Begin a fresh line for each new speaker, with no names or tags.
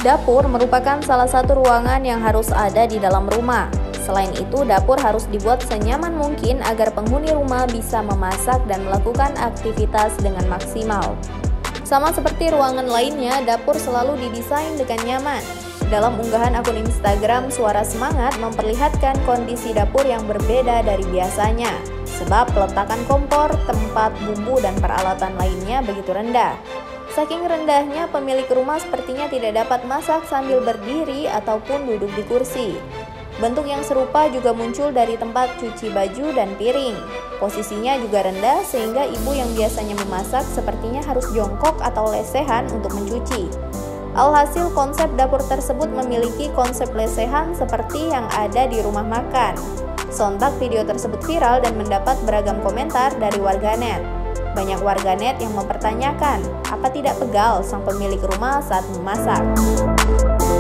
Dapur merupakan salah satu ruangan yang harus ada di dalam rumah. Selain itu, dapur harus dibuat senyaman mungkin agar penghuni rumah bisa memasak dan melakukan aktivitas dengan maksimal. Sama seperti ruangan lainnya, dapur selalu didesain dengan nyaman. Dalam unggahan akun Instagram, Suara Semangat memperlihatkan kondisi dapur yang berbeda dari biasanya, sebab peletakan kompor, tempat bumbu, dan peralatan lainnya begitu rendah. Saking rendahnya, pemilik rumah sepertinya tidak dapat masak sambil berdiri ataupun duduk di kursi. Bentuk yang serupa juga muncul dari tempat cuci baju dan piring. Posisinya juga rendah sehingga ibu yang biasanya memasak sepertinya harus jongkok atau lesehan untuk mencuci. Alhasil, konsep dapur tersebut memiliki konsep lesehan seperti yang ada di rumah makan. Sontak video tersebut viral dan mendapat beragam komentar dari warganet. Banyak warganet yang mempertanyakan, apa tidak pegal sang pemilik rumah saat memasak?